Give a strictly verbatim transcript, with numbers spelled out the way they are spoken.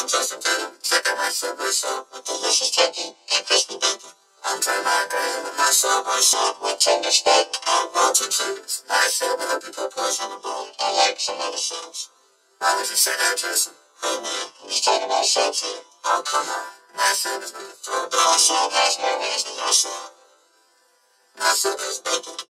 Jason Tatum, check out my Subway sub with delicious turkey and crispy bacon. I'm Dre my Green with my Subway sub with tender steak and melted cheese. My sub with a people push on the bone. I like some other subs. Why would you say that, Jason? Hey man, I'm just talking about subs here. Oh, come on. My sub is with the throw. But our sub has more ways than your sub. My sub is bacon.